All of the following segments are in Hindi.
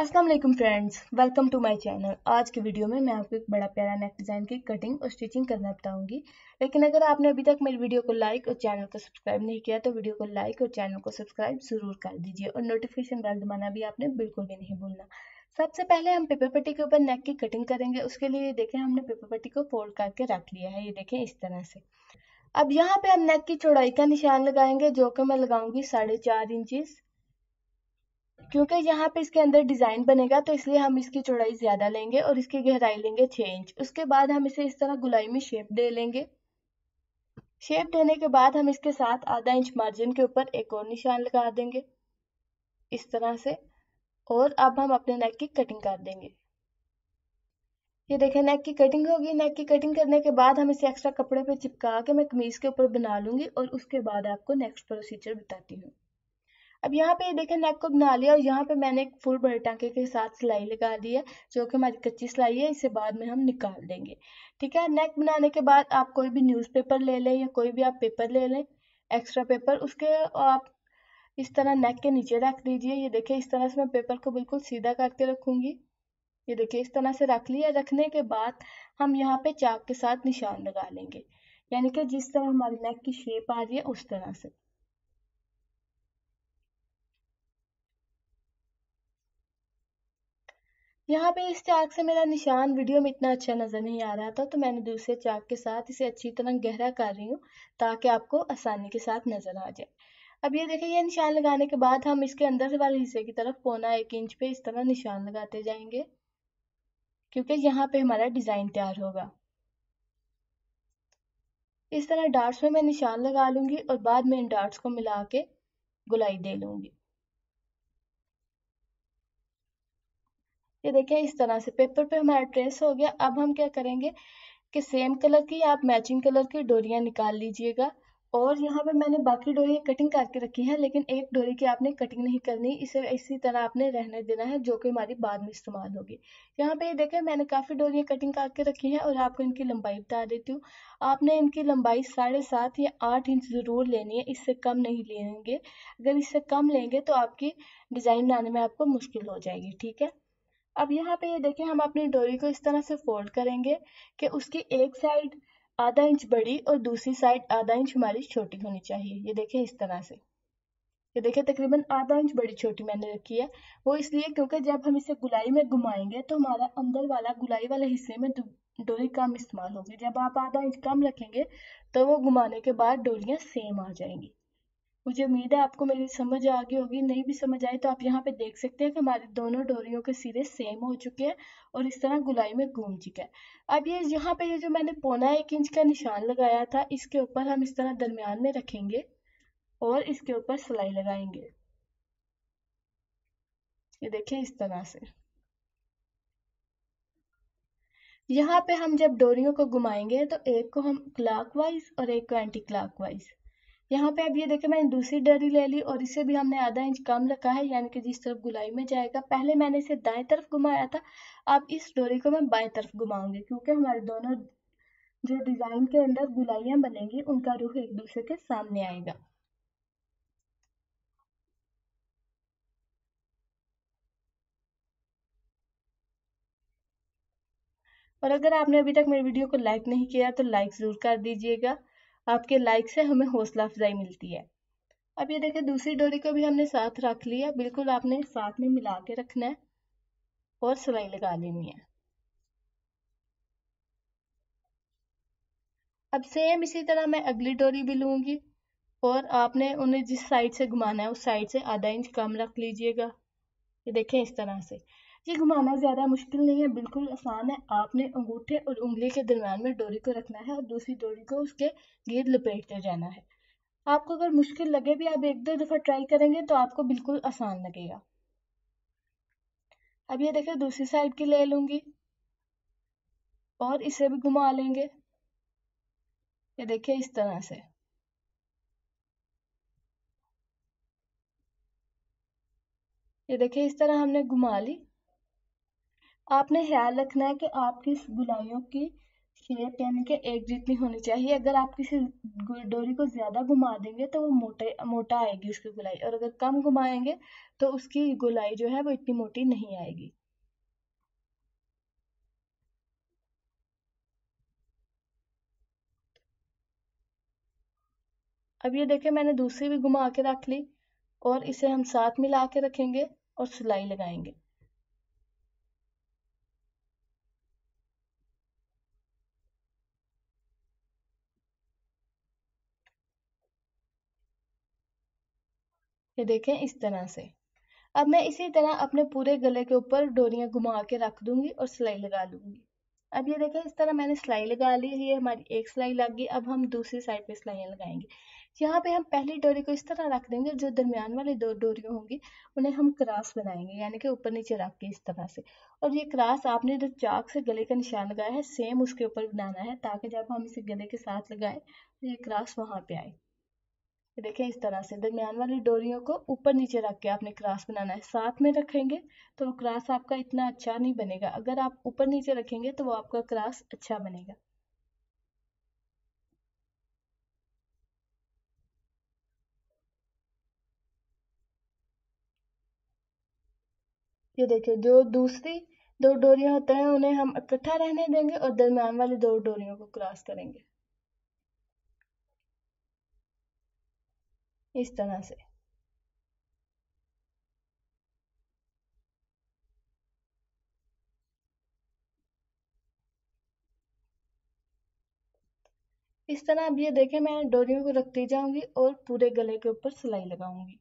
अस्सलाम वालेकुम friends, welcome to my channel. आज की वीडियो में मैं आपको एक बड़ा प्यारा नेक डिज़ाइन की कटिंग और स्टिचिंग करना बताऊंगी। लेकिन अगर आपने अभी तक मेरी वीडियो को लाइक और चैनल को सब्सक्राइब नहीं किया तो वीडियो को लाइक और चैनल को सब्सक्राइब जरूर कर दीजिए और नोटिफिकेशन बेल दबाना भी आपने बिल्कुल भी नहीं भूलना। सबसे पहले हम पेपर पट्टी के ऊपर नेक की कटिंग करेंगे। उसके लिए देखें हमने पेपर पट्टी को फोल्ड करके रख लिया है, ये देखें इस तरह से। अब यहाँ पे हम नेक की चौड़ाई का निशान लगाएंगे, जो कि मैं लगाऊंगी 4.5 इंचेस। क्योंकि यहाँ पे इसके अंदर डिजाइन बनेगा तो इसलिए हम इसकी चौड़ाई ज्यादा लेंगे और इसकी गहराई लेंगे 6 इंच। उसके बाद हम इसे इस तरह गुलाई में शेप दे लेंगे। शेप देने के बाद हम इसके साथ आधा इंच मार्जिन के ऊपर एक और निशान लगा देंगे इस तरह से। और अब हम अपने नेक की कटिंग कर देंगे। ये देखें नेक की कटिंग होगी। नेक की कटिंग करने के बाद हम इसे एक्स्ट्रा कपड़े पे चिपका के मैं कमीज के ऊपर बना लूंगी और उसके बाद आपको नेक्स्ट प्रोसीजर बताती हूँ। अब यहाँ पे ये देखें नेक को बना लिया और यहाँ पे मैंने एक फुल बड़े टांके के साथ सिलाई लगा दी है, जो कि हमारी कच्ची सिलाई है। इसे बाद में हम निकाल देंगे। ठीक है, नेक बनाने के बाद आप कोई भी न्यूज़पेपर ले लें या कोई भी आप पेपर ले लें, एक्स्ट्रा पेपर, उसके आप इस तरह नेक के नीचे रख दीजिए। ये देखिए इस तरह से मैं पेपर को बिल्कुल सीधा करके रखूंगी। ये देखिए इस तरह से रख लिया। रखने के बाद हम यहाँ पे चाक के साथ निशान लगा लेंगे, यानी कि जिस तरह हमारी नेक की शेप आ रही है उस तरह से। यहाँ पे इस चाक से मेरा निशान वीडियो में इतना अच्छा नजर नहीं आ रहा था, तो मैंने दूसरे चाक के साथ इसे अच्छी तरह गहरा कर रही हूँ ताकि आपको आसानी के साथ नजर आ जाए। अब ये देखिए, ये निशान लगाने के बाद हम इसके अंदर वाले हिस्से की तरफ 1.25 इंच पे इस तरह निशान लगाते जाएंगे, क्योंकि यहाँ पे हमारा डिजाइन तैयार होगा। इस तरह डार्ट्स में मैं निशान लगा लूंगी और बाद में इन डार्ट्स को मिला के गुलाई दे लूंगी। ये देखिए इस तरह से पेपर पे हमारा ट्रेस हो गया। अब हम क्या करेंगे कि सेम कलर की आप मैचिंग कलर की डोरियां निकाल लीजिएगा। और यहाँ पे मैंने बाकी डोरियां कटिंग करके रखी है, लेकिन एक डोरी की आपने कटिंग नहीं करनी, इसे इसी तरह आपने रहने देना है, जो कि हमारी बाद में इस्तेमाल होगी। यहाँ पे ये देखें मैंने काफी डोरियां कटिंग करके रखी हैं और आपको इनकी लंबाई बता देती हूँ। आपने इनकी लंबाई 7.5 या 8 इंच जरूर लेनी है, इससे कम नहीं लेंगे। अगर इससे कम लेंगे तो आपकी डिजाइन बनाने में आपको मुश्किल हो जाएगी। ठीक है, अब यहाँ पे ये देखें हम अपनी डोरी को इस तरह से फोल्ड करेंगे कि उसकी एक साइड आधा इंच बड़ी और दूसरी साइड आधा इंच हमारी छोटी होनी चाहिए। ये देखें इस तरह से। ये देखें तकरीबन आधा इंच बड़ी छोटी मैंने रखी है। वो इसलिए क्योंकि जब हम इसे गुलाई में घुमाएंगे तो हमारा अंदर वाला गुलाई वाले हिस्से में डोरी कम इस्तेमाल होगी। जब आप आधा इंच कम रखेंगे तो वो घुमाने के बाद डोरियां सेम आ जाएंगी। मुझे उम्मीद है आपको मेरी समझ आ गई होगी। नहीं भी समझ आई तो आप यहाँ पे देख सकते हैं कि हमारी दोनों डोरियों के सिरे सेम हो चुके हैं और इस तरह गुलाई में घूम चुका है। अब ये यहाँ पे ये जो मैंने 1.25 इंच का निशान लगाया था, इसके ऊपर हम इस तरह दरमियान में रखेंगे और इसके ऊपर सिलाई लगाएंगे। ये देखिए इस तरह से। यहाँ पे हम जब डोरियों को घुमाएंगे तो एक को हम क्लॉकवाइज और एक को एंटी क्लॉकवाइज। यहाँ पे अब ये देखिए मैंने दूसरी डोरी ले ली और इसे भी हमने आधा इंच कम रखा है, यानी कि जिस तरफ गुलाई में जाएगा। पहले मैंने इसे दाएं तरफ घुमाया था, अब इस डोरी को मैं बाएं तरफ घुमाऊंगी, क्योंकि हमारे दोनों जो डिजाइन के अंदर गुलाइयां बनेंगी उनका रुख एक दूसरे के सामने आएगा। और अगर आपने अभी तक मेरी वीडियो को लाइक नहीं किया तो लाइक जरूर कर दीजिएगा। आपके लाइक से हमें हौसला अफजाई मिलती है। अब ये देखिए दूसरी डोरी को भी हमने साथ रख लिया। बिल्कुल आपने साथ में मिला के रखना है और सिलाई लगा लेनी है। अब सेम इसी तरह मैं अगली डोरी भी लूंगी और आपने उन्हें जिस साइड से घुमाना है उस साइड से आधा इंच कम रख लीजिएगा। ये देखें इस तरह से। ये घुमाना ज्यादा मुश्किल नहीं है, बिल्कुल आसान है। आपने अंगूठे और उंगली के दरम्यान में डोरी को रखना है और दूसरी डोरी को उसके गिर्द लपेटते जाना है। आपको अगर मुश्किल लगे भी आप एक दो दफा ट्राई करेंगे तो आपको बिल्कुल आसान लगेगा। अब ये देखें दूसरी साइड की ले लूंगी और इसे भी घुमा लेंगे। ये देखिए इस तरह से। ये देखिए इस तरह हमने घुमा ली। आपने ख्याल रखना है कि आपकी गुलाइयों की शेप यानी कि एक जितनी होनी चाहिए। अगर आप किसी डोरी को ज्यादा घुमा देंगे तो वो मोटा आएगी उसकी गोलाई, और अगर कम घुमाएंगे तो उसकी गोलाई जो है वो इतनी मोटी नहीं आएगी। अब ये देखिए मैंने दूसरी भी घुमा के रख ली, और इसे हम साथ मिला के रखेंगे और सिलाई लगाएंगे। ये देखें इस तरह से। अब मैं इसी तरह अपने पूरे गले के ऊपर डोरियां घुमा के रख दूंगी और सिलाई लगा लूंगी। अब ये देखें इस तरह मैंने सिलाई लगा ली, ये हमारी एक सिलाई लग गई। अब हम दूसरी साइड पे सिलाइयाँ लगाएंगे। यहाँ पे हम पहली डोरी को इस तरह रख देंगे, जो दरमियान वाली दो डोरियां होंगी उन्हें हम क्रॉस बनाएंगे, यानी कि ऊपर नीचे रख के इस तरह से। और ये क्रॉस आपने जो चाक से गले का निशान लगाया है सेम उसके ऊपर बनाना है, ताकि जब हम इसे गले के साथ लगाए तो ये क्रॉस वहां पे आए। देखिए इस तरह से दरमियान वाली डोरियों को ऊपर नीचे रख के आपने क्रास बनाना है। साथ में रखेंगे तो वो क्रास आपका इतना अच्छा नहीं बनेगा, अगर आप ऊपर नीचे रखेंगे तो वो आपका क्रास अच्छा बनेगा। ये देखिए जो दूसरी दो डोरियां होते हैं उन्हें हम इकट्ठा रहने देंगे और दरमियान वाली दो डोरियों को क्रॉस करेंगे इस तरह से। इस तरह अब ये देखें मैं डोरियों को रखती जाऊंगी और पूरे गले के ऊपर सिलाई लगाऊंगी।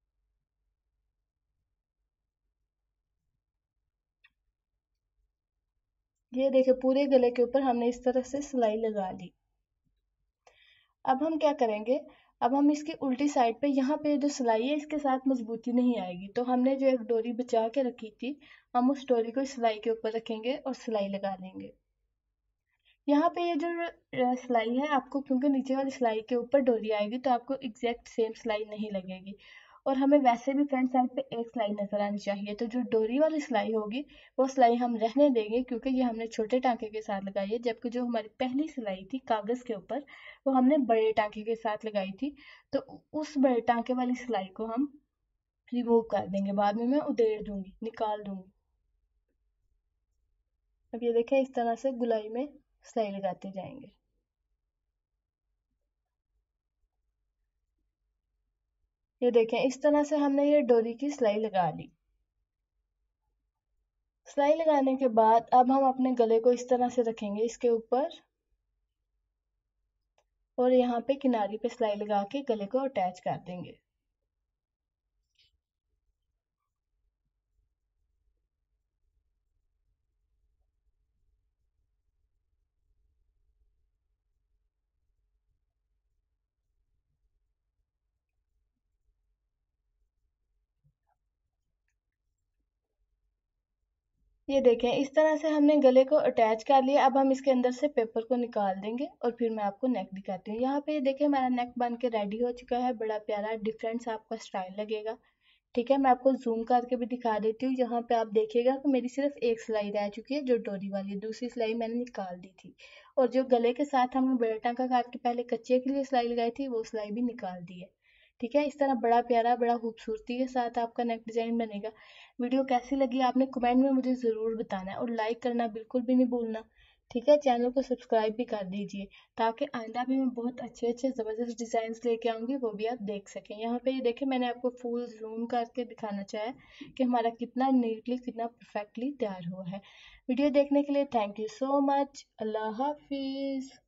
ये देखिए पूरे गले के ऊपर हमने इस तरह से सिलाई लगा ली। अब हम क्या करेंगे, अब हम इसकी उल्टी साइड पे यहाँ पे जो सिलाई है इसके साथ मजबूती नहीं आएगी, तो हमने जो एक डोरी बचा के रखी थी हम उस डोरी को सिलाई के ऊपर रखेंगे और सिलाई लगा लेंगे। यहाँ पे ये जो सिलाई है आपको, क्योंकि नीचे वाली सिलाई के ऊपर डोरी आएगी तो आपको एग्जैक्ट सेम सिलाई नहीं लगेगी, और हमें वैसे भी फ्रंट साइड पे एक सिलाई नजर आनी चाहिए। तो जो डोरी वाली सिलाई होगी वो सिलाई हम रहने देंगे, क्योंकि ये हमने छोटे टांके के साथ लगाई है, जबकि जो हमारी पहली सिलाई थी कागज के ऊपर वो हमने बड़े टांके के साथ लगाई थी। तो उस बड़े टांके वाली सिलाई को हम रिमूव कर देंगे, बाद में मैं उधेड़ दूंगी, निकाल दूंगी। अब ये देखें इस तरह से गुलाई में सिलाई लगाते जाएंगे। ये देखें इस तरह से हमने ये डोरी की सिलाई लगा ली। सिलाई लगाने के बाद अब हम अपने गले को इस तरह से रखेंगे इसके ऊपर, और यहाँ पे किनारी पे सिलाई लगा के गले को अटैच कर देंगे। ये देखें इस तरह से हमने गले को अटैच कर लिया। अब हम इसके अंदर से पेपर को निकाल देंगे और फिर मैं आपको नेक दिखाती हूँ। यहाँ पे ये देखें हमारा नेक बन के रेडी हो चुका है, बड़ा प्यारा डिफरेंट सा आपका स्टाइल लगेगा। ठीक है, मैं आपको जूम करके भी दिखा देती हूँ। यहाँ पे आप देखिएगा कि मेरी सिर्फ एक सिलाई रह चुकी है जो डोरी वाली, दूसरी सिलाई मैंने निकाल दी थी, और जो गले के साथ हमने बड़ा टांका काट के पहले कच्चे के लिए सिलाई लगाई थी वो सिलाई भी निकाल दी है। ठीक है, इस तरह बड़ा प्यारा बड़ा खूबसूरती के साथ आपका नेक डिजाइन बनेगा। वीडियो कैसी लगी आपने कमेंट में मुझे ज़रूर बताना है, और लाइक करना बिल्कुल भी नहीं भूलना। ठीक है, चैनल को सब्सक्राइब भी कर दीजिए, ताकि आइंदा भी मैं बहुत अच्छे अच्छे ज़बरदस्त डिज़ाइन लेके आऊँगी, वो भी आप देख सकें। यहाँ पे ये देखें मैंने आपको फुल जूम करके दिखाना चाहा कि हमारा कितना नीटली कितना परफेक्टली तैयार हुआ है। वीडियो देखने के लिए थैंक यू सो मच। अल्लाह हाफिज़।